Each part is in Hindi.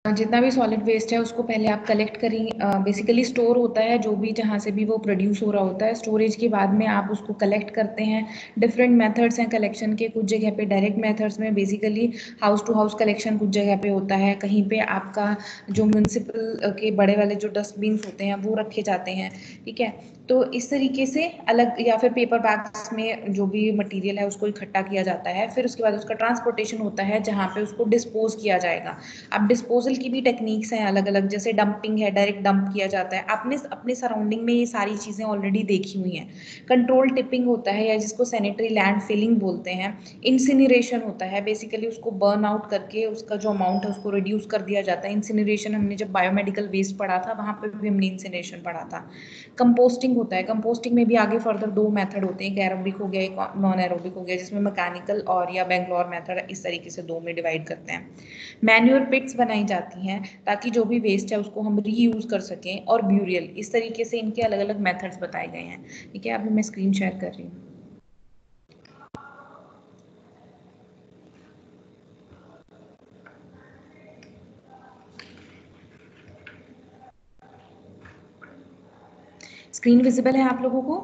जितना भी सॉलिड वेस्ट है उसको पहले आप कलेक्ट करें। बेसिकली स्टोर होता है जो भी, जहाँ से भी वो प्रोड्यूस हो रहा होता है। स्टोरेज के बाद में आप उसको कलेक्ट करते हैं। डिफरेंट मेथड्स हैं कलेक्शन के। कुछ जगह पे डायरेक्ट मेथड्स में basically house to house collection कुछ जगह पे होता है। कहीं पे आपका जो म्यूनसिपल के बड़े वाले जो डस्टबिन होते हैं वो रखे जाते हैं, ठीक है। तो इस तरीके से अलग, या फिर पेपर बैग्स में जो भी मटेरियल है उसको इकट्ठा किया जाता है। फिर उसके बाद उसका ट्रांसपोर्टेशन होता है जहाँ पे उसको डिस्पोज किया जाएगा। अब डिस्पोजल की भी टेक्निक्स हैं अलग अलग, जैसे डंपिंग है, डायरेक्ट डंप किया जाता है। आपने अपने सराउंडिंग में ये सारी चीज़ें ऑलरेडी देखी हुई हैं। कंट्रोल टिपिंग होता है, या जिसको सैनिटरी लैंड फिलिंग बोलते हैं। इंसिनरेशन होता है, बेसिकली उसको बर्न आउट करके उसका जो अमाउंट है उसको रिड्यूस कर दिया जाता है। इंसिनरेशन हमने जब बायोमेडिकल वेस्ट पढ़ा था वहाँ पर भी हमने इंसिनरेशन पढ़ा था। कंपोस्टिंग होता है। कंपोस्टिंग में भी आगे फर्दर दो मेथड होते हैं, एक एरोबिक हो गया, एक नॉन एरोबिक हो गया, जिसमें मैकेनिकल और या बेंगलोर मेथड, इस तरीके से दो में डिवाइड करते हैं। मैन्योर पिट्स बनाई जाती हैं ताकि जो भी वेस्ट है उसको हम रीयूज कर सकें, और ब्यूरियल, इस तरीके से इनके अलग अलग मेथड्स बताए गए हैं, ठीक है। अभी मैं स्क्रीन शेयर कर रही हूँ। स्क्रीन विजिबल है आप लोगों को?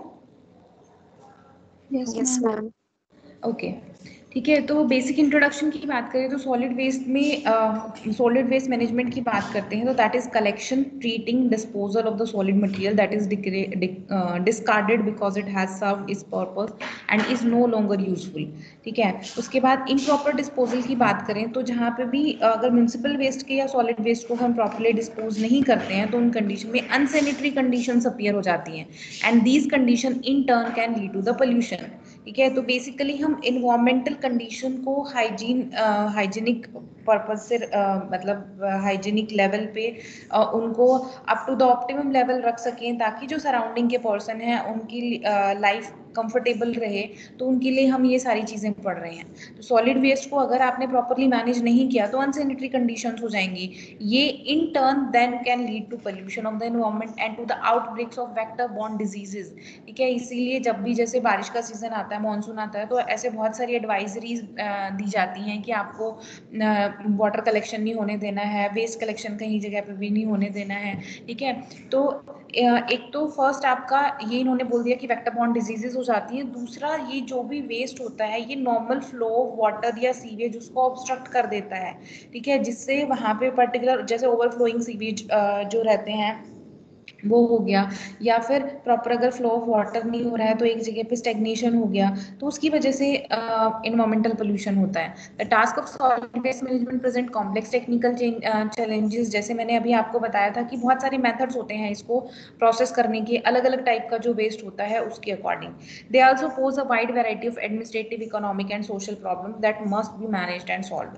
Yes ma'am. ओके, ठीक है। तो बेसिक इंट्रोडक्शन की बात करें तो सॉलिड वेस्ट में सॉलिड वेस्ट मैनेजमेंट की बात करते हैं तो that is collection, treating, disposal of the solid material that is discarded because it has served its purpose and is no longer useful, ठीक है। उसके बाद इम्प्रॉपर डिस्पोजल की बात करें तो जहाँ पे भी अगर म्यूनसिपल वेस्ट के या सॉलिड वेस्ट को हम प्रॉपरली डिस्पोज नहीं करते हैं तो उन कंडीशन में अनसैनिटरी कंडीशंस अपीयर हो जाती हैं, and these condition in turn can lead to the pollution, ठीक है। तो बेसिकली हम इन्वायरमेंटल कंडीशन को हाइजीनिक पर्पज से मतलब हाइजीनिक लेवल पे उनको up to the optimum level रख सकें, ताकि जो सराउंडिंग के पर्सन हैं उनकी लाइफ कंफर्टेबल रहे। तो उनके लिए हम ये सारी चीज़ें पढ़ रहे हैं। तो सॉलिड वेस्ट को अगर आपने प्रॉपरली मैनेज नहीं किया तो अनसैनिटरी कंडीशंस हो जाएंगी। ये in turn then can lead to pollution of the environment and to the outbreaks of vector borne diseases, ठीक है। इसीलिए जब भी जैसे बारिश का सीजन आता है, मानसून आता है, तो ऐसे बहुत सारी एडवाइजरीज दी जाती हैं कि आपको वाटर कलेक्शन नहीं होने देना है, वेस्ट कलेक्शन कहीं जगह पे भी नहीं होने देना है, ठीक है। तो एक तो फर्स्ट आपका ये इन्होंने बोल दिया कि वेक्टर बॉर्न डिजीजेस हो जाती हैं। दूसरा, ये जो भी वेस्ट होता है ये नॉर्मल फ्लो ऑफ वाटर या सीवेज उसको ऑब्स्ट्रक्ट कर देता है, ठीक है, जिससे वहाँ पे पर्टिकुलर जैसे ओवरफ्लोइंग सीवेज जो रहते हैं वो हो गया, या फिर प्रॉपर अगर फ्लो ऑफ वाटर नहीं हो रहा है तो एक जगह पे स्टेग्नेशन हो गया, तो उसकी वजह से इन्वायरमेंटल पोल्यूशन होता है। The task of solid waste management present complex technical challenges, जैसे मैंने अभी आपको बताया था कि बहुत सारे मेथड्स होते हैं इसको प्रोसेस करने के, अलग अलग टाइप का जो वेस्ट होता है उसके according. They also pose a wide variety of administrative, economic and social problem that must be managed and solved.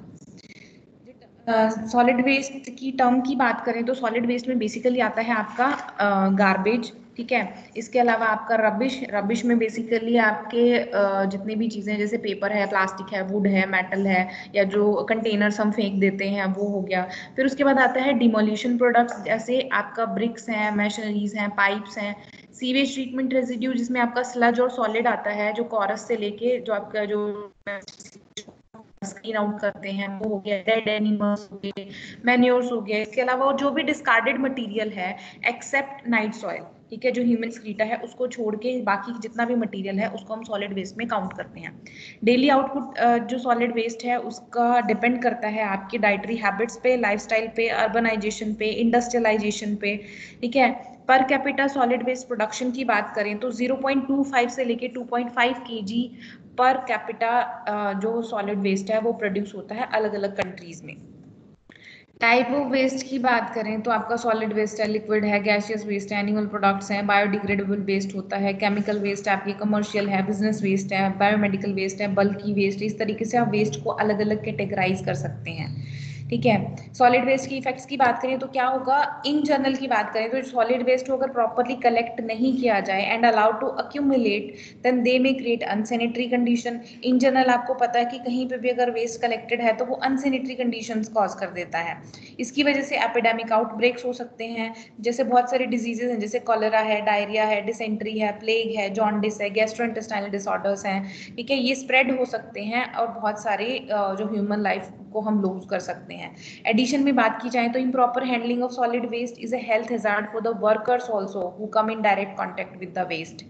Solid waste की टर्म की बात करें तो सॉलिड वेस्ट में बेसिकली आता है आपका गार्बेज, ठीक है। इसके अलावा आपका रबिश, रबिश में बेसिकली आपके जितनी भी चीज़ें जैसे पेपर है, प्लास्टिक है, वुड है, मेटल है, या जो कंटेनर्स हम फेंक देते हैं वो हो गया। फिर उसके बाद आता है डिमोलिशन प्रोडक्ट्स, जैसे आपका ब्रिक्स हैं, मशीनरीज हैं, पाइप्स हैं। सीवेज ट्रीटमेंट रेजिड्यू, जिसमें आपका स्लज और सॉलिड आता है, जो कॉरस से लेके जो आपका जो स्क्रीन आउट करते हैं वो हो गया। डेड एनिमल्स हो गए, मैन्योर्स हो गए। इसके अलावा जो भी डिस्कार्डेड मटेरियल है एक्सेप्ट नाइट सॉइल, ठीक है, जो ह्यूमन स्क्रीटा है उसको छोड़ के बाकी जितना भी मटेरियल है उसको हम सॉलिड वेस्ट में काउंट करते हैं। डेली आउटपुट जो सॉलिड वेस्ट है उसका डिपेंड करता है आपकी डाइटरी हैबिट्स पे, लाइफस्टाइल पे, अर्बनाइजेशन पे, इंडस्ट्रियलाइजेशन पे, ठीक है। Per capita solid waste production की बात करें तो 0.25 से लेके 2.5 kg पर कैपिटा जो सॉलिड वेस्ट है वो प्रोड्यूस होता है अलग अलग कंट्रीज में। टाइप ऑफ वेस्ट की बात करें तो आपका सॉलिड वेस्ट है, लिक्विड है, गैसियस वेस्ट है, एनिमल प्रोडक्ट्स हैं, बायोडिग्रेडेबल वेस्ट होता है, केमिकल वेस्ट है आपकी, कमर्शियल है, बिजनेस वेस्ट है, बायोमेडिकल वेस्ट है, बल्की वेस्ट। इस तरीके से आप वेस्ट को अलग अलग कैटेगराइज कर सकते हैं, ठीक है। सॉलिड वेस्ट की इफेक्ट्स की बात करें तो क्या होगा, इन जनरल की बात करें तो सॉलिड वेस्ट को अगर प्रॉपरली कलेक्ट नहीं किया जाए and allowed to accumulate then they may create unsanitary condition. In general आपको पता है कि कहीं पे भी अगर वेस्ट कलेक्टेड है तो वो अनसैनिटरी कंडीशंस कॉज कर देता है। इसकी वजह से एपिडेमिक आउटब्रेक्स हो सकते हैं, जैसे बहुत सारे डिजीजेज हैं, जैसे कॉलेरा है, डायरिया है, डिसेंट्री है, प्लेग है, जॉन्डिस है, गैस्ट्रोइंटेस्टाइनल डिसऑर्डर्स हैं, ठीक है। ये स्प्रेड हो सकते हैं और बहुत सारे जो ह्यूमन लाइफ को हम लूज कर सकते हैं। हैं। एडिशन में बात की जाए तो improper handling of solid waste is a health hazard for the workers also who come in direct contact with the waste.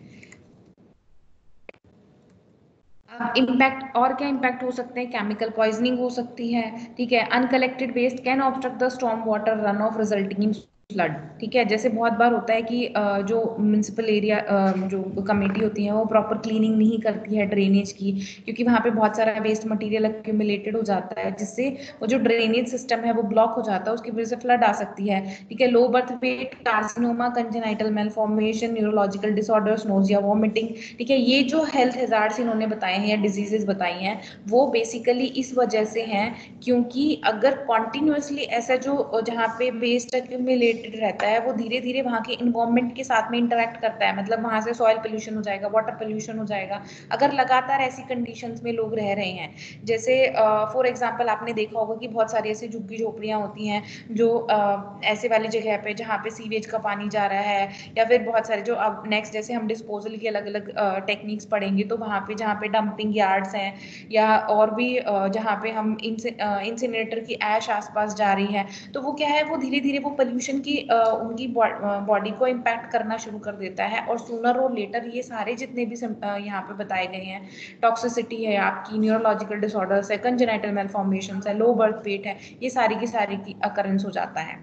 Impact और क्या इम्पैक्ट हो सकते हैं, केमिकल पॉइजनिंग हो सकती है, ठीक है। Uncollected waste can obstruct the storm water run off resulting in flood, ठीक है। जैसे बहुत बार होता है कि जो म्यूनसिपल एरिया जो कमेटी होती है वो प्रॉपर क्लीनिंग नहीं करती है ड्रेनेज की, क्योंकि वहाँ पे बहुत सारा वेस्ट मटेरियल एक्यूमुलेटेड हो जाता है, जिससे वो जो ड्रेनेज सिस्टम है वो ब्लॉक हो जाता है, उसकी वजह से फ्लड आ सकती है, ठीक है। Low birth weight, carcinoma, congenital malformation, neurological disorders, nausea, vomiting, ठीक है। ये जो हेल्थ हैजार्ड्स इन्होंने बताए हैं या डिजीजेस बताई हैं वो बेसिकली इस वजह से हैं क्योंकि अगर कॉन्टिन्यूसली ऐसा जो जहाँ पे वेस्ट एक्यूमुलेटेड रहता है वो धीरे धीरे वहाँ के इन्वायरमेंट के साथ में इंटरेक्ट करता है, मतलब वहाँ से सॉइल पोल्यूशन हो जाएगा, वाटर पोल्यूशन हो जाएगा, अगर लगातार ऐसी कंडीशंस में लोग रह रहे हैं। जैसे फॉर एग्जांपल आपने देखा होगा कि बहुत सारी ऐसी झुग्गी झोपड़ियाँ होती हैं जो ऐसे वाली जगह पे जहाँ पे सीवेज का पानी जा रहा है, या फिर बहुत सारे जो अब नेक्स्ट जैसे हम डिस्पोजल की अलग अलग टेक्निक्स पढ़ेंगे तो वहाँ पे जहाँ पे डंपिंग यार्ड्स हैं या और भी जहाँ पे हम इंसिनरेटर की ऐश आसपास जा रही है, तो वो क्या है वो धीरे धीरे वो पोल्यूशन की उनकी बॉडी को इम्पैक्ट करना शुरू कर देता है, और सूनर और लेटर ये सारे जितने भी यहाँ पे बताए गए हैं, टॉक्सिसिटी है आपकी, न्यूरोलॉजिकल डिसऑर्डर्स है, कंजेनाइटल मेलफॉर्मेशन है, लो बर्थ वेट है, ये सारी की सारी की अकरेंस हो जाता है।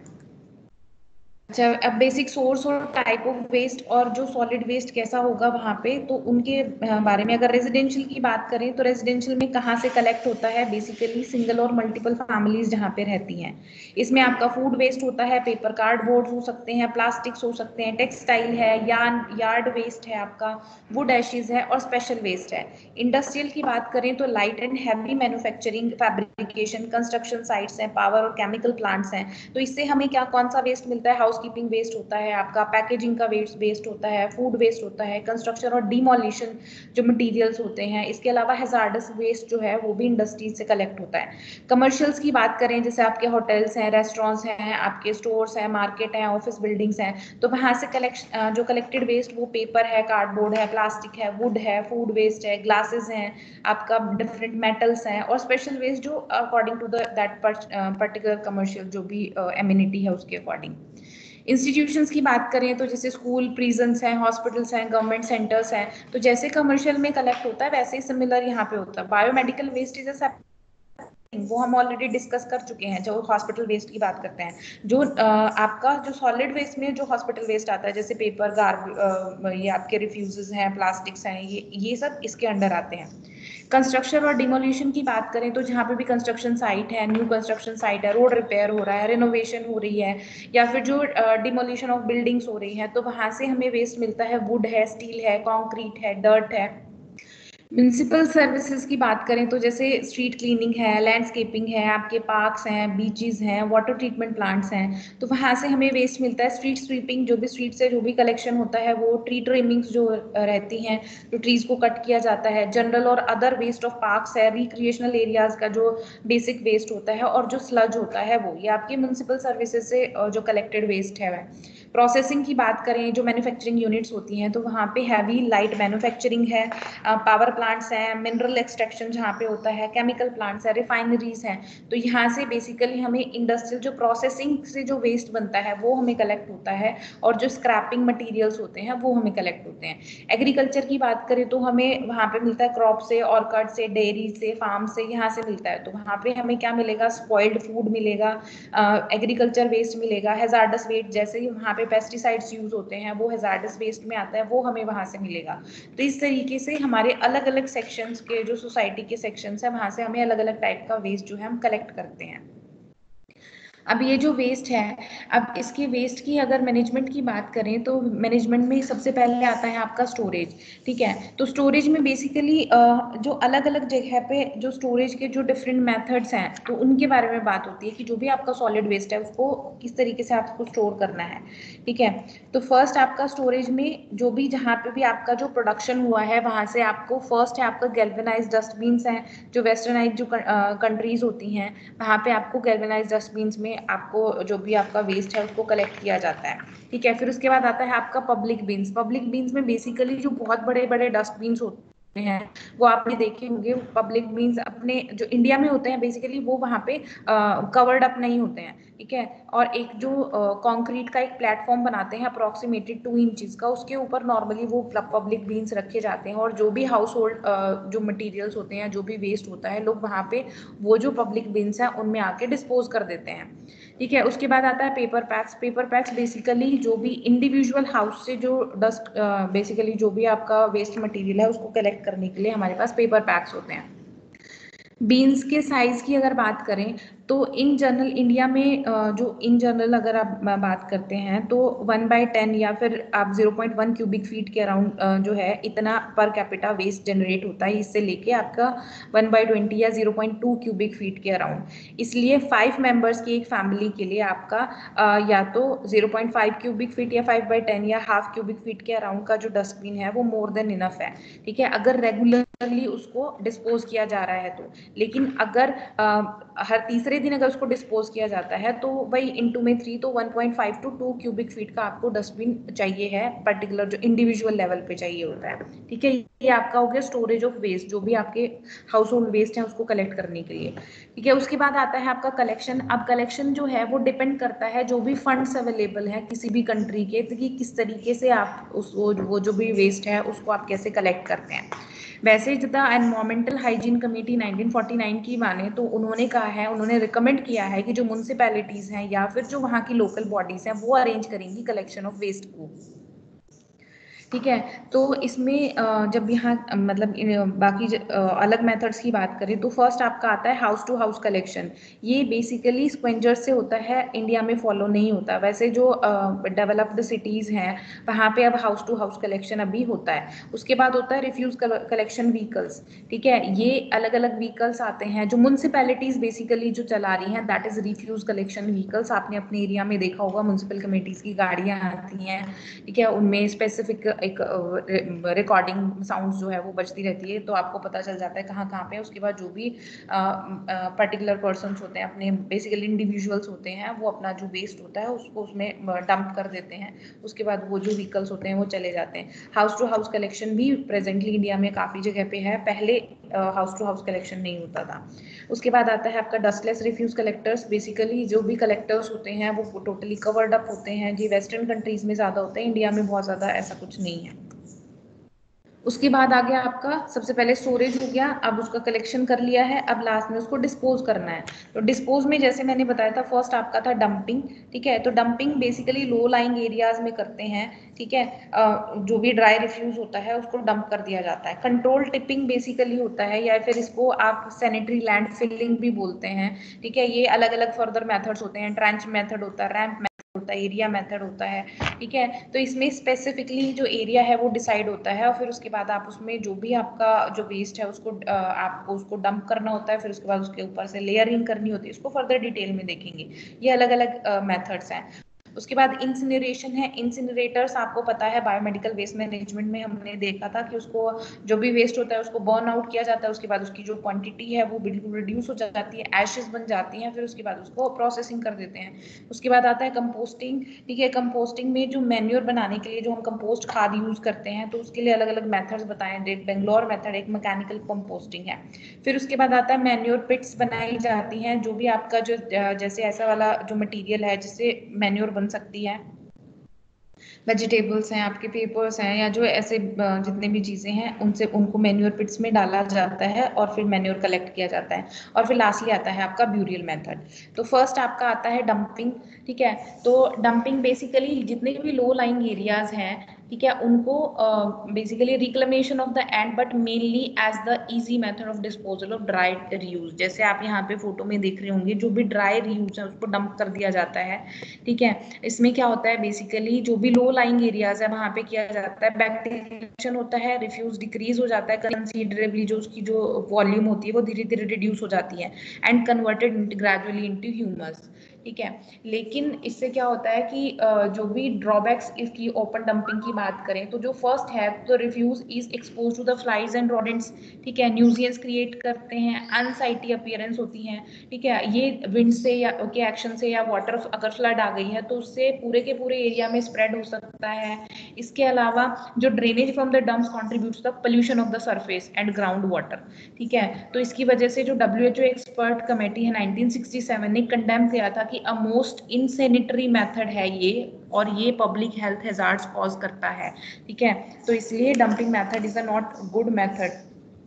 अच्छा, अब बेसिक सोर्स और टाइप ऑफ वेस्ट और जो सॉलिड वेस्ट कैसा होगा वहाँ पे, तो उनके बारे में अगर रेजिडेंशियल की बात करें तो रेजिडेंशियल में कहाँ से कलेक्ट होता है, बेसिकली सिंगल और मल्टीपल फैमिलीज जहाँ पे रहती हैं। इसमें आपका फूड वेस्ट होता है, पेपर कार्डबोर्ड हो सकते हैं, प्लास्टिक्स हो सकते हैं, टेक्सटाइल है, यार्ड वेस्ट है आपका, वुड एशेज है और स्पेशल वेस्ट है। इंडस्ट्रियल की बात करें तो light and heavy manufacturing, fabrication, construction sites हैं, पावर और केमिकल प्लांट्स हैं। तो इससे हमें क्या कौन सा वेस्ट मिलता है, हाउसकीपिंग वेस्ट होता है आपका, पैकेजिंग का वेस्ट होता है, फूड वेस्ट होता है, कंस्ट्रक्शन और डिमोलिशन जो मटेरियल्स होते हैं। इसके अलावा हैजार्डस वेस्ट जो है वो भी इंडस्ट्रीज से कलेक्ट होता है। कमर्शियल्स की बात करें जैसे आपके होटल्स हैं, रेस्टोरेंट्स हैं, आपके स्टोर्स हैं, मार्केट हैं, ऑफिस बिल्डिंग्स हैं, तो वहां से जो कलेक्टेड वेस्ट वो पेपर है, कार्डबोर्ड है, प्लास्टिक है, वुड है, फूड वेस्ट है, ग्लासेस हैं आपका, डिफरेंट मेटल्स हैं, और स्पेशल वेस्ट जो according to that particular commercial जो भी एमिनिटी है उसके अकॉर्डिंग। इंस्टीट्यूशंस की बात करें तो जैसे स्कूल, प्रिजन्स हैं, हॉस्पिटल्स हैं, गवर्नमेंट सेंटर्स हैं, तो जैसे कमर्शियल में कलेक्ट होता है वैसे ही सिमिलर यहाँ पे होता है। बायोमेडिकल वेस्ट इज वो हम ऑलरेडी डिस्कस कर चुके हैं, जो हॉस्पिटल वेस्ट की बात करते हैं। जो आपका जो सॉलिड वेस्ट में जो हॉस्पिटल वेस्ट आता है जैसे पेपर, ये आपके रिफ्यूजेस हैं, प्लास्टिक्स हैं, ये सब इसके अंडर आते हैं। कंस्ट्रक्शन और डिमोलिशन की बात करें तो जहाँ पे भी कंस्ट्रक्शन साइट है, न्यू कंस्ट्रक्शन साइट है, रोड रिपेयर हो रहा है, रिनोवेशन हो रही है, या फिर जो डिमोलिशन ऑफ बिल्डिंग्स हो रही है, तो वहां से हमें वेस्ट मिलता है, वुड है, स्टील है, कॉन्क्रीट है, डर्ट है। म्यूनसिपल सर्विसेज की बात करें तो जैसे स्ट्रीट क्लीनिंग है, लैंडस्केपिंग है, आपके पार्क्स हैं, बीचेस हैं, वाटर ट्रीटमेंट प्लांट्स हैं, तो वहाँ से हमें वेस्ट मिलता है। स्ट्रीट स्वीपिंग, जो भी स्ट्रीट से जो भी कलेक्शन होता है वो, ट्री ट्रिमिंग्स जो रहती हैं, जो ट्रीज को कट किया जाता है, जनरल और अदर वेस्ट ऑफ पार्क्स है, रिक्रिएशनल एरियाज का जो बेसिक वेस्ट होता है, और जो स्लज होता है वो, ये आपके म्यूनसिपल सर्विसेज से जो कलेक्टेड वेस्ट है वह। प्रोसेसिंग की बात करें, जो मैन्युफैक्चरिंग यूनिट्स होती हैं, तो वहाँ पे हैवी लाइट मैन्युफैक्चरिंग है, पावर प्लांट्स हैं, मिनरल एक्सट्रैक्शन जहाँ पे होता है, केमिकल प्लांट्स है, रिफाइनरीज हैं, तो यहाँ से बेसिकली हमें इंडस्ट्रियल जो प्रोसेसिंग से जो वेस्ट बनता है वो हमें कलेक्ट होता है, और जो स्क्रैपिंग मटेरियल्स होते हैं वो हमें कलेक्ट होते हैं। एग्रीकल्चर की बात करें तो हमें वहाँ पे मिलता है क्रॉप से, ऑर्कर्ड से, डेयरी से, फार्म से, यहाँ से मिलता है, तो वहाँ पे हमें क्या मिलेगा, स्पॉइल्ड फूड मिलेगा, एग्रीकल्चर वेस्ट मिलेगा, हैजार्डस वेस्ट जैसे ही वहाँ पे पेस्टिसाइड्स यूज होते हैं वो हैजार्डस वेस्ट में आता है, वो हमें वहाँ से मिलेगा। तो इस तरीके से हमारे अलग अलग सेक्शंस के जो सोसाइटी के सेक्शंस है वहाँ से हमें अलग अलग टाइप का वेस्ट जो है हम कलेक्ट करते हैं। अब ये जो वेस्ट है, अब इसके वेस्ट की अगर मैनेजमेंट की बात करें तो मैनेजमेंट में सबसे पहले आता है आपका स्टोरेज, ठीक है। तो स्टोरेज में बेसिकली जो अलग अलग जगह पे जो स्टोरेज के जो डिफरेंट मेथड्स हैं तो उनके बारे में बात होती है कि जो भी आपका सॉलिड वेस्ट है उसको किस तरीके से आपको स्टोर करना है, ठीक है। तो फर्स्ट आपका स्टोरेज में जो भी जहाँ पे भी आपका जो प्रोडक्शन हुआ है वहाँ से आपको फर्स्ट है आपका गैल्वेनाइज डस्टबिन्स हैं, जो वेस्टर्नाइज जो कंट्रीज होती हैं वहाँ पे आपको गैल्वेनाइज डस्टबिन्स में आपको जो भी आपका वेस्ट है उसको कलेक्ट किया जाता है, ठीक है। फिर उसके बाद आता है आपका पब्लिक बिन्स। पब्लिक बिन्स में बेसिकली जो बहुत बड़े बड़े डस्टबिन्स होते हैं वो आपने देखे होंगे। पब्लिक बीन्स अपने जो इंडिया में होते हैं बेसिकली वो वहाँ पे कवर्ड अप नहीं होते हैं, ठीक है। और एक जो कंक्रीट का एक प्लेटफॉर्म बनाते हैं अप्रोक्सीमेटली 2 इंचेस का, उसके ऊपर नॉर्मली वो पब्लिक बीन्स रखे जाते हैं, और जो भी हाउस होल्ड जो मटेरियल्स होते हैं, जो भी वेस्ट होता है, लोग वहाँ पे वो जो पब्लिक बीन्स हैं उनमें आके डिस्पोज कर देते हैं, ठीक है। उसके बाद आता है paper packs. Paper packs basically जो भी इंडिविजुअल हाउस से जो डस्ट बेसिकली जो भी आपका वेस्ट मटेरियल है उसको कलेक्ट करने के लिए हमारे पास पेपर पैक्स होते हैं। बीन्स के साइज की अगर बात करें तो इन जनरल इंडिया में जो इन जनरल अगर आप बात करते हैं तो 1/10 या फिर आप 0.1 क्यूबिक फीट के अराउंड जो है इतना पर कैपिटा वेस्ट जनरेट होता है, इससे लेके आपका 1/20 या 0.2 क्यूबिक फीट के अराउंड। इसलिए 5 मेंबर्स की एक फैमिली के लिए आपका या तो 0.5 क्यूबिक फीट या 5/10 या हाफ क्यूबिक फीट के अराउंड का जो डस्टबिन है वो मोर देन इनफ है, ठीक है, अगर रेगुलरली उसको डिस्पोज किया जा रहा है तो। लेकिन अगर हर तीसरे दिन अगर उसको डिस्पोज किया जाता है तो वही इंटू में 3, तो 1.5 to 2 क्यूबिक फीट का आपको डस्टबिन चाहिए है, पर्टिकुलर जो इंडिविजुअल लेवल पे चाहिए होता है, ठीक है। ये आपका हो गया स्टोरेज ऑफ वेस्ट, जो भी आपके हाउस होल्ड वेस्ट है उसको कलेक्ट करने के लिए, ठीक है। उसके बाद आता है आपका कलेक्शन। अब कलेक्शन जो है वो डिपेंड करता है जो भी फंड्स अवेलेबल है किसी भी कंट्री के, तो कि किस तरीके से आप उस वो जो भी वेस्ट है उसको आप कैसे कलेक्ट करते हैं। वैसे जितना एनवायरमेंटल हाइजीन कमेटी 1949 की माने तो उन्होंने कहा है, उन्होंने रिकमेंड किया है कि जो म्यूनसिपैलिटीज हैं या फिर जो वहाँ की लोकल बॉडीज हैं वो अरेंज करेंगी कलेक्शन ऑफ वेस्ट को, ठीक है। तो इसमें जब यहाँ मतलब बाकी अलग मेथड्स की बात करें तो फर्स्ट आपका आता है हाउस टू हाउस कलेक्शन। ये बेसिकली स्क्वेंजर से होता है, इंडिया में फॉलो नहीं होता। वैसे जो डेवलप्ड सिटीज़ हैं वहाँ पे अब हाउस टू हाउस कलेक्शन अभी होता है। उसके बाद होता है रिफ्यूज कलेक्शन व्हीकल्स, ठीक है। ये अलग अलग व्हीकल्स आते हैं जो म्यूनसिपैलिटीज बेसिकली जो चला रही हैं, that is refuse collection vehicles. आपने अपने एरिया में देखा होगा म्यूनसिपल कमेटीज की गाड़ियाँ आती हैं, ठीक है, उनमें स्पेसिफिक एक रिकॉर्डिंग साउंड जो है वो बजती रहती है, तो आपको पता चल जाता है कहाँ कहाँ पे। उसके बाद जो भी पर्टिकुलर पर्सन्स होते हैं, अपने बेसिकली इंडिविजुअल्स होते हैं, वो अपना जो वेस्ट होता है उसको उसमें डंप कर देते हैं। उसके बाद वो जो व्हीकल्स होते हैं वो चले जाते हैं। हाउस टू हाउस कलेक्शन भी प्रेजेंटली इंडिया में काफ़ी जगह पे है, पहले हाउस टू हाउस कलेक्शन नहीं होता था। उसके बाद आता है आपका डस्टलेस रिफ्यूज कलेक्टर्स। बेसिकली जो भी कलेक्टर्स होते हैं वो टोटली कवर्ड अप होते हैं जी, वेस्टर्न कंट्रीज में ज़्यादा होते हैं, इंडिया में बहुत ज़्यादा ऐसा कुछ नहीं है। उसके बाद आ गया आपका सबसे पहले स्टोरेज हो गया, अब उसका कलेक्शन कर लिया है, अब लास्ट में उसको डिस्पोज करना है। तो डिस्पोज में जैसे मैंने बताया था फर्स्ट आपका था डंपिंग, ठीक है। तो dumping basically low lying areas में करते हैं, ठीक है। जो भी ड्राई रिफ्यूज होता है उसको डंप कर दिया जाता है। कंट्रोल टिपिंग बेसिकली होता है, या फिर इसको आप सैनिटरी लैंड फिलिंग भी बोलते हैं, ठीक है। ये अलग अलग फर्दर मेथड्स होते हैं, ट्रेंच मेथड होता है, रैंप होता है, एरिया मेथड होता है, ठीक है। तो इसमें स्पेसिफिकली जो एरिया है वो डिसाइड होता है, और फिर उसके बाद आप उसमें जो भी आपका जो वेस्ट है उसको आपको उसको डंप करना होता है, फिर उसके बाद उसके ऊपर से लेयरिंग करनी होती है। इसको फर्दर डिटेल में देखेंगे, ये अलग अलग मेथड्स हैं। उसके बाद इंसिनरेशन है। इंसिनरेटर्स आपको पता है बायोमेडिकल वेस्ट मैनेजमेंट में हमने देखा था कि उसको जो भी वेस्ट होता है उसको बर्न आउट किया जाता है, उसके बाद उसकी जो क्वांटिटी है वो बिल्कुल रिड्यूस हो जाती है, एशेस बन जाती हैं, फिर उसके बाद उसको प्रोसेसिंग कर देते हैं। उसके बाद आता है कंपोस्टिंग, ठीक है। कंपोस्टिंग में जो मैन्योर बनाने के लिए जो हम कंपोस्ट खाद यूज करते हैं तो उसके लिए अलग अलग मेथड्स बताए। बेंगलोर मेथड एक मैकेनिकल कंपोस्टिंग है। फिर उसके बाद आता है मैन्योर पिट्स बनाई जाती हैं, जो भी आपका जो जैसे ऐसा वाला जो मटेरियल है जिससे मैन्योर बन सकती है, वेजिटेबल्स हैं, आपके पेपर्स हैं, या जो ऐसे जितने भी चीज़ें हैं उनसे उनको मैन्योर पिट्स में डाला जाता है और फिर मैन्योर कलेक्ट किया जाता है। और फिर लास्टली आता है आपका ब्यूरियल मेथड। तो फर्स्ट आपका आता है डंपिंग, ठीक है। तो डंपिंग बेसिकली जितने भी लो लाइंग एरियाज हैं, ठीक है, उनको basically reclamation of the end but mainly as the easy method of disposal of dry reuse. जैसे आप यहाँ पे फोटो में देख रहे होंगे जो भी ड्राई रीयूज है उसको डंप कर दिया जाता है, ठीक है। इसमें क्या होता है बेसिकली जो भी लो लाइंग एरियाज है वहां पे किया जाता है, बैक्टीरिया होता है, रिफ्यूज डिक्रीज हो जाता है कंसीडरेबली, जो उसकी जो वॉल्यूम होती है वो धीरे धीरे रिड्यूस हो जाती है and converted gradually into humus, ठीक है। लेकिन इससे क्या होता है कि जो भी ड्रॉबैक्स इसकी ओपन डंपिंग की बात करें तो जो फर्स्ट है तो refuse is expose to the flies and rodents, ठीक है, न्यूजियंस क्रिएट करते हैं, अनसाइटी अपीयरेंस होती है, ठीक है। ये विंड से या के एक्शन से या वाटर अगर फ्लड आ गई है तो उससे पूरे के पूरे एरिया में स्प्रेड हो सकता है। इसके अलावा जो drainage from the dumps contributes the pollution of the surface and ground water, ठीक है। तो इसकी वजह से जो WHO एक्सपर्ट कमेटी है 1967 ने कंडेम किया था कि अ मोस्ट इनसैनिटरी मेथड है ये, और ये पब्लिक हेल्थ हैजार्ड्स कॉज करता है, ठीक है। तो इसलिए dumping method is a not good method.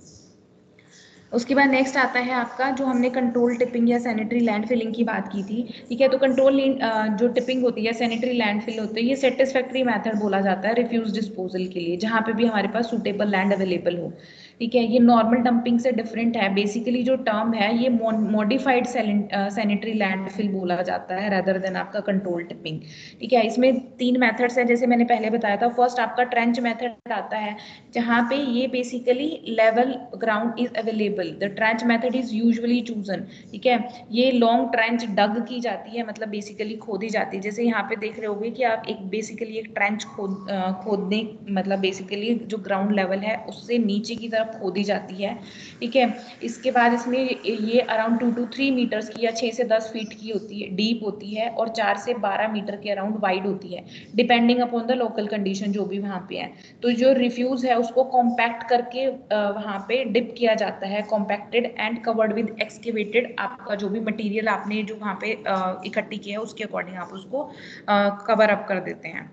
उसके बाद नेक्स्ट आता है आपका जो हमने कंट्रोल टिपिंग या सैनिटरी लैंडफिलिंग की बात की थी, ठीक है। तो कंट्रोल जो टिपिंग होती है, सैनिटरी लैंडफिल होती है, ये सेटिस्फैक्ट्री मेथड बोला जाता है रिफ्यूज डिस्पोजल के लिए, जहाँ पे भी हमारे पास सूटेबल लैंड अवेलेबल हो, ठीक है। ये नॉर्मल डंपिंग से डिफरेंट है। बेसिकली जो टर्म है ये मॉडिफाइड सैनिटरी लैंडफिल बोला जाता है रेदर देन आपका कंट्रोल टिपिंग, ठीक है। इसमें 3 मेथड्स हैं जैसे मैंने पहले बताया था। फर्स्ट आपका ट्रेंच मेथड आता है, जहाँ पे ये basically level ground is available, the trench method is usually chosen, ठीक है। ये लॉन्ग ट्रेंच डग की जाती है, मतलब बेसिकली खोदी जाती है। जैसे यहाँ पे देख रहे होगे कि आप एक बेसिकली एक ट्रेंच खोदने, मतलब बेसिकली जो ग्राउंड लेवल है उससे नीचे की तरफ खोदी जाती है, ठीक है। इसके बाद इसमें ये अराउंड 2 to 3 मीटर्स की या 6 से 10 फीट की होती है, डीप होती है, और 4 से 12 मीटर के अराउंड वाइड होती है, depending upon the local condition जो भी वहाँ पे है। तो जो रिफ्यूज है उसको कॉम्पैक्ट करके वहाँ पे डिप किया जाता है, compacted and covered with excavated, आपका जो भी मटेरियल आपने जो वहाँ पे इकट्ठी किया है उसके अकॉर्डिंग आप उसको कवर अप कर देते हैं।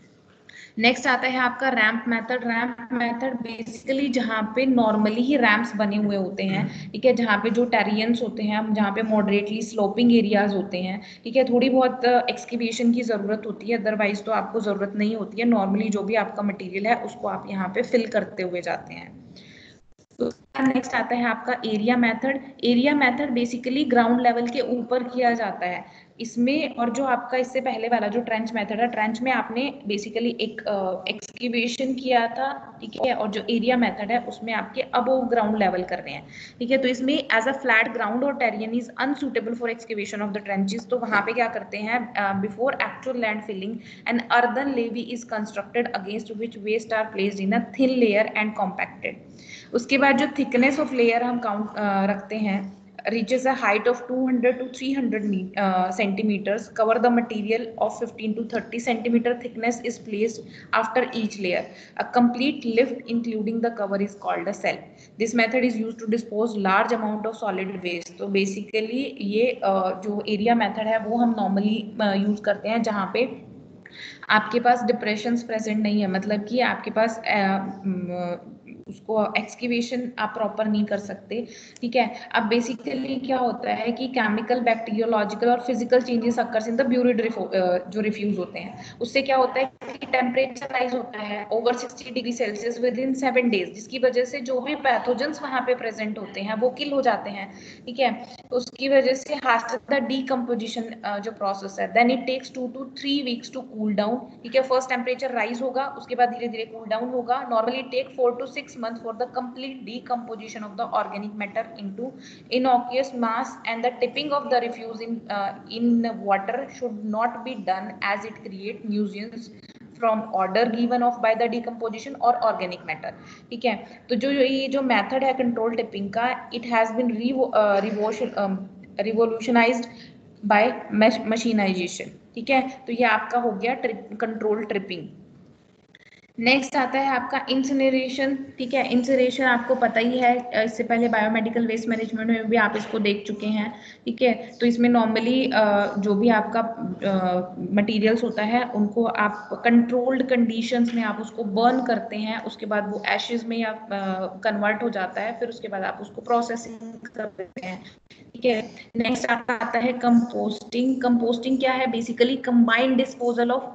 नेक्स्ट आता है आपका ramp method. Ramp method basically जहाँ पे नॉर्मली ही रैंप्स बने हुए होते हैं, ठीक है, जहाँ पे जो टेरियंस होते हैं, जहाँ पे मॉडरेटली स्लोपिंग एरियाज होते हैं, ठीक है, थोड़ी बहुत एक्सकेवेशन की जरूरत होती है, अदरवाइज तो आपको जरूरत नहीं होती है। नॉर्मली जो भी आपका मटेरियल है उसको आप यहाँ पे फिल करते हुए जाते हैं। तो नेक्स्ट आता है आपका area method. Area method basically ground level के ऊपर किया जाता है इसमें, और जो आपका इससे पहले वाला जो ट्रेंच मेथड है, ट्रेंच में आपने बेसिकली एक एक्सकेवेशन किया था, ठीक है, और जो एरिया मेथड है उसमें आपके अबोव ग्राउंड लेवल कर रहे हैं, ठीक है। तो इसमें एज अ फ्लैट ग्राउंड और terrain is unsuitable for excavation of the trenches, तो वहां पे क्या करते हैं, before actual land filling an earthen levee is constructed against which waste are placed in a thin layer and compacted. उसके बाद जो थिकनेस ऑफ लेयर हम काउंट रखते हैं, reaches a height of 200 to 300 centimeters, cover the material of 15 to 30 centimeter thickness is placed after each layer. A complete lift including the cover is called a cell. This method is used to dispose large amount of solid waste. तो basically ये जो area method है वो हम normally यूज करते हैं जहाँ पे आपके पास डिप्रेशंस प्रेजेंट नहीं है, मतलब कि आपके पास उसको एक्सकेवेशन आप प्रॉपर नहीं कर सकते, ठीक है। अब बेसिकली क्या होता है कि केमिकल, बैक्टीरियोलॉजिकल और physical changes occurs in the buried जो रिफ्यूज होते हैं, उससे क्या होता है कि टेम्परेचर राइज होता है over 60 degree Celsius within 7 days, जिसकी वजह से जो भी पैथोजेंस वहां पे प्रेजेंट होते हैं वो किल हो जाते हैं, ठीक है। उसकी वजह से हास्ट द डीकम्पोजिशन जो प्रोसेस है, then it takes 2 to 3 weeks to cool down, ठीक है। फर्स्ट टेम्परेचर राइज होगा, उसके बाद धीरे धीरे कूल डाउन होगा। Normally take 4 to 6 months for the complete decomposition of the organic matter into innocuous mass, and the tipping of the refuse in water should not be done as it create nuisance from order given off by the decomposition or organic matter, ठीक है। तो जो ये जो मेथड है कंट्रोल टिपिंग का, it has been revolutionised by mechanisation, ठीक है। तो ये आपका हो गया कंट्रोल ट्रिपिंग। नेक्स्ट आता है आपका इंसिनरेशन, ठीक है। इंसिनरेशन आपको पता ही है, इससे पहले बायोमेडिकल वेस्ट मैनेजमेंट में भी आप इसको देख चुके हैं, ठीक है। तो इसमें नॉर्मली जो भी आपका मटेरियल्स होता है उनको आप कंट्रोल्ड कंडीशंस में आप उसको बर्न करते हैं, उसके बाद वो एशेज में या कन्वर्ट हो जाता है, फिर उसके बाद आप उसको प्रोसेसिंग करते हैं, ठीक है। नेक्स्ट आपका आता है कंपोस्टिंग। कंपोस्टिंग क्या है, बेसिकली कंबाइंड डिस्पोजल ऑफ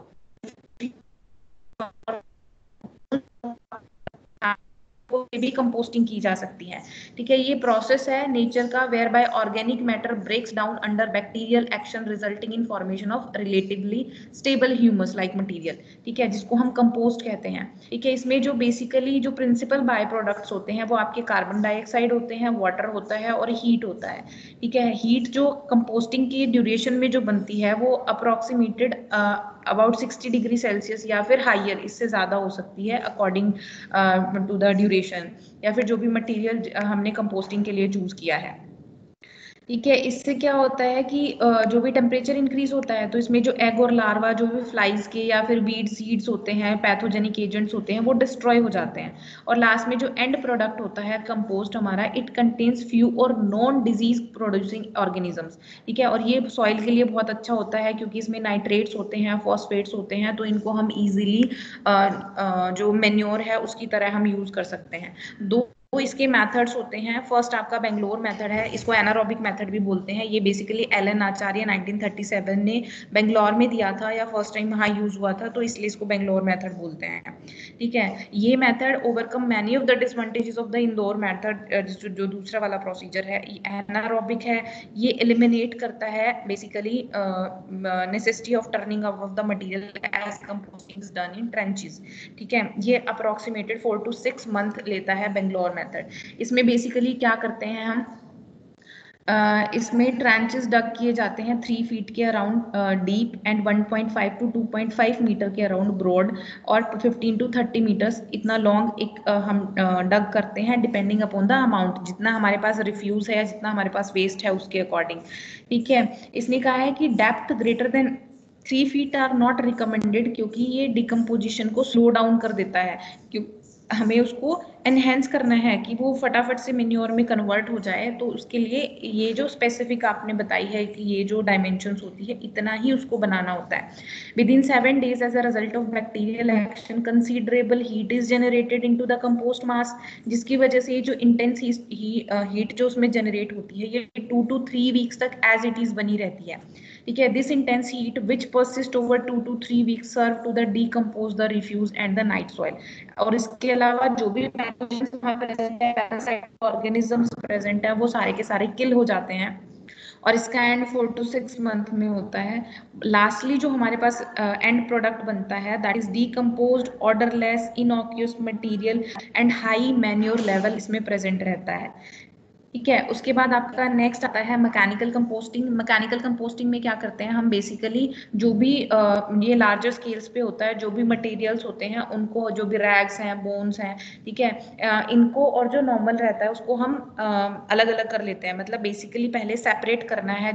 भी कंपोस्टिंग की जा सकती है, ठीक है। ये प्रोसेस है नेचर का whereby organic matter breaks down under bacterial action resulting in formation of relatively stable humus like material, ठीक है, जिसको हम कंपोस्ट कहते हैं, ठीक है। इसमें जो बेसिकली जो प्रिंसिपल बाय प्रोडक्ट्स होते हैं वो आपके कार्बन डाइऑक्साइड होते हैं, वाटर होता है और हीट होता है, ठीक है। हीट जो कंपोस्टिंग की ड्यूरेशन में जो बनती है वो अप्रोक्सीमेटेड अबाउट 60 डिग्री सेल्सियस या फिर हाइयर, इससे ज़्यादा हो सकती है अकॉर्डिंग टू द ड्यूरेशन, या फिर जो भी मटेरियल हमने कंपोस्टिंग के लिए चूज किया है। ठीक है, इससे क्या होता है कि जो भी टेम्परेचर इंक्रीज होता है तो इसमें जो एग और लार्वा जो भी फ्लाइज के या फिर वीड सीड्स होते हैं, पैथोजेनिक एजेंट्स होते हैं, वो डिस्ट्रॉय हो जाते हैं। और लास्ट में जो एंड प्रोडक्ट होता है कंपोस्ट हमारा, it contains few or non disease producing organisms. ठीक है, और ये सॉइल के लिए बहुत अच्छा होता है क्योंकि इसमें नाइट्रेट्स होते हैं, फॉस्फेट्स होते हैं, तो इनको हम इजीली जो मेन्योर है उसकी तरह हम यूज कर सकते हैं। दो इसके मेथड्स होते हैं। फर्स्ट आपका बेंगलोर मेथड है, इसको एनारोबिक मेथड भी बोलते हैं। ये बेसिकली एलन आचार्य 1937 ने बेंगलोर में दिया था, या फर्स्ट टाइम वहाँ यूज हुआ था, तो इसलिए इसको बेंगलोर मेथड बोलते हैं। ठीक है, ये method overcome many of the disadvantages of the indoor method. जो दूसरा वाला प्रोसीजर है एनारोबिक है, ये एलिमिनेट करता है basically necessity of turning of the material as composting is done in trenches. ठीक है, ये अप्रोक्सीमेटेड 4 to 6 मंथ लेता है बेंगलोर मेथड। इसमें बेसिकली क्या करते हैं हम, इसमें ट्रेंचेस डग किए जाते हैं 3 फीट के around deep and 1.5 to 2.5 metre के अराउंड ब्रॉड, और 15 to 30 मीटर्स इतना लॉन्ग एक हम डग करते हैं, डिपेंडिंग अपॉन द अमाउंट, जितना हमारे पास रिफ्यूज है, जितना हमारे पास वेस्ट है उसके अकॉर्डिंग। ठीक है, इसने कहा है कि depth greater than 3 feet are not recommended, क्योंकि ये डिकम्पोजिशन को स्लो डाउन कर देता है। क्यों, हमें उसको एनहेंस करना है कि वो फटाफट से मेन्योर में कन्वर्ट हो जाए, तो उसके लिए ये जो स्पेसिफिक आपने बताई है कि ये जो डायमेंशंस होती है, इतना ही उसको बनाना होता है। Within 7 days as a result of bacterial action considerable heat is generated into the compost mass, जिसकी वजह से ये जो इंटेंस हीट जो उसमें जनरेट होती है, ये 2 to 3 वीक्स तक एज इट इज बनी रहती है। ठीक है, this intense heat which persist over 2 to 3 weeks serve to the decompose the refuse and the night soil. और इसके अलावा जो भी पैथोजेंस वहाँ प्रेजेंट है, पैरासाइट ऑर्गेनिजम्स प्रेजेंट है, वो सारे के सारे किल हो जाते हैं। और इसका एंड 4 to 6 मंथ में होता है। लास्टली जो हमारे पास एंड प्रोडक्ट बनता है, that is decomposed odourless innocuous material and high manure level इसमें प्रेजेंट रहता है। ठीक है, उसके बाद आपका नेक्स्ट आता है मैकेनिकल कंपोस्टिंग। मैकेनिकल कंपोस्टिंग में क्या करते हैं हम, बेसिकली जो भी ये लार्जर स्केल्स पे होता है, जो भी मटेरियल्स होते हैं उनको, जो भी रैग्स हैं, बोन्स हैं, ठीक है, इनको और जो नॉर्मल रहता है उसको हम अलग अलग कर लेते हैं। मतलब बेसिकली पहले सेपरेट करना है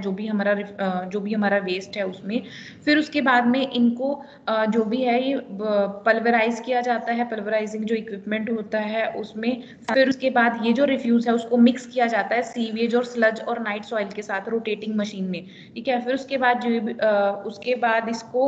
जो भी हमारा वेस्ट है उसमें, फिर उसके बाद में इनको जो भी है ये पल्वराइज किया जाता है, पल्वराइजिंग जो इक्विपमेंट होता है उसमें। फिर उसके बाद ये जो रिफ्यूज है उसको मिक्स किया जाता है सीवेज और स्लज और नाइट सॉइल के साथ रोटेटिंग मशीन में। ठीक है, फिर उसके बाद उसके बाद इसको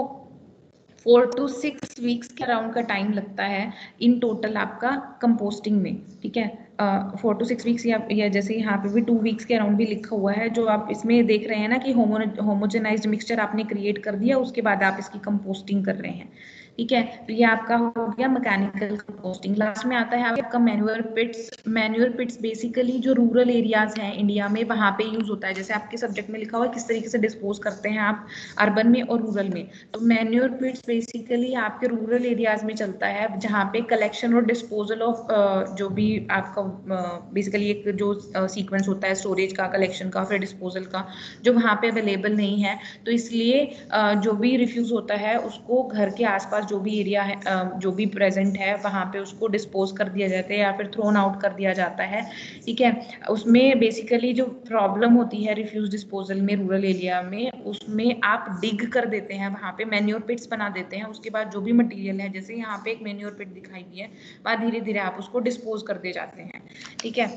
4 to 6 वीक्स के अराउंड का टाइम लगता है इन टोटल आपका कंपोस्टिंग में। ठीक है, 4 to 6 वीक्स, या जैसे यहाँ पे भी 2 वीक्स के अराउंड भी लिखा हुआ है, जो आप इसमें देख रहे हैं ना कि होमोजेनाइज्ड मिक्सचर आपने क्रिएट कर दिया, उसके बाद आप इसकी कंपोस्टिंग कर रहे हैं। ठीक है, तो ये आपका हो गया मैकेनिकल कंपोस्टिंग। लास्ट में आता है आपका manual pits. Manual pits basically जो रूरल एरियाज हैं इंडिया में, वहां पे यूज होता है। जैसे आपके सब्जेक्ट में लिखा हुआ है किस तरीके से डिस्पोज करते हैं आप अर्बन में और रूरल में, तो मैन्योर पिट्स बेसिकली आपके रूरल एरियाज में चलता है, जहाँ पे कलेक्शन और डिस्पोजल ऑफ जो भी आपका बेसिकली एक जो सीक्वेंस होता है स्टोरेज का, कलेक्शन का, फिर डिस्पोजल का, जो वहाँ पे अवेलेबल नहीं है, तो इसलिए जो भी रिफ्यूज होता है उसको घर के आसपास जो भी एरिया है, जो भी प्रेजेंट है, वहाँ पे उसको डिस्पोज कर दिया जाता है या फिर थ्रोन आउट कर दिया जाता है। ठीक है, उसमें बेसिकली जो प्रॉब्लम होती है रिफ्यूज डिस्पोजल में रूरल एरिया में, उसमें आप डिग कर देते हैं, वहाँ पे मैन्योर पिट्स बना देते हैं। उसके बाद जो भी मटेरियल है, जैसे यहाँ पे एक मैन्योर पिट दिखाई दी है, वहाँ धीरे धीरे आप उसको डिस्पोज कर दे जाते हैं। ठीक है,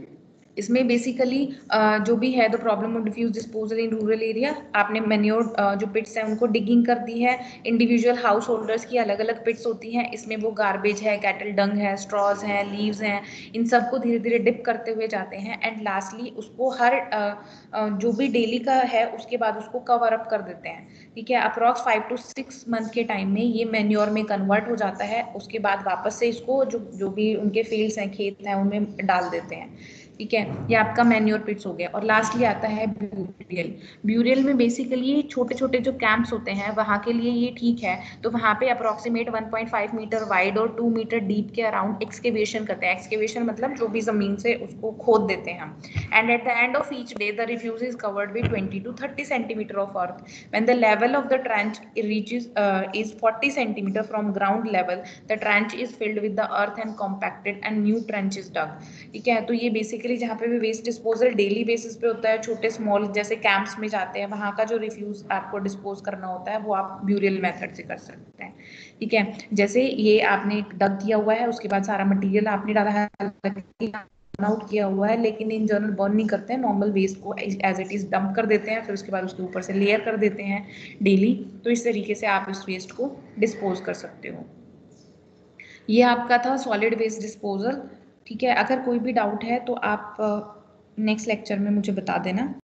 इसमें बेसिकली जो भी है the problem of refuse disposal in rural area, आपने मैन्योर जो पिट्स हैं उनको डिगिंग कर दी है। इंडिविजुअल हाउस होल्डर्स की अलग अलग पिट्स होती हैं, इसमें वो गार्बेज है, कैटल डंग है, स्ट्रॉज हैं, लीव्स हैं, इन सबको धीरे धीरे डिप करते हुए जाते हैं। एंड लास्टली उसको हर जो भी डेली का है उसके बाद उसको कवर अप कर देते हैं। ठीक है, अप्रॉक्स 5 to 6 मंथ के टाइम में ये मैन्योर में कन्वर्ट हो जाता है। उसके बाद वापस से इसको जो भी उनके फील्ड्स हैं, खेत हैं, उनमें डाल देते हैं। ठीक है, ये आपका मैन्योर पिट्स हो गया। और लास्टली आता है ब्यूरियल। ब्यूरियल में बेसिकली छोटे छोटे जो कैंप्स होते हैं वहाँ के लिए ये ठीक है, तो वहाँ पे अप्रोक्सीमेट 1.5 मीटर वाइड और 2 मीटर डीप के अराउंड एक्सकेवेशन करते हैं। एक्सकेवेशन मतलब जो भी जमीन से उसको खोद देते हैं हम। And at the end of each day the refuse is covered with 20 to 30 centimetre of earth. When the level of the trench reaches is 40 centimeter from ground level, the trench is filled with the earth and compacted and new trench is dug। ठीक है, तो ये बेसिकली बेसिकली जहाँ पे भी वेस्ट डिस्पोजल डेली बेसिस पे होता है, छोटे स्मॉल जैसे कैंप्स में जाते हैं, वहाँ का जो रिफ्यूज आपको डिस्पोज करना होता है वो आप ब्यूरियल मेथड से कर सकते हैं। ठीक है, जैसे ये आपने डग किया हुआ है, उसके बाद सारा मटेरियल आपने डाला है, आउट किया हुआ है, लेकिन इन जनरल बर्न नहीं करते हैं, नॉर्मल वेस्ट को एज इट इज डंप कर देते हैं, फिर उसके बाद उसके ऊपर से लेयर कर देते हैं डेली। तो इस तरीके से आप इस वेस्ट को डिस्पोज कर सकते हो। ये आपका था सॉलिड वेस्ट डिस्पोजल। ठीक है, अगर कोई भी डाउट है तो आप नेक्स्ट लेक्चर में मुझे बता देना।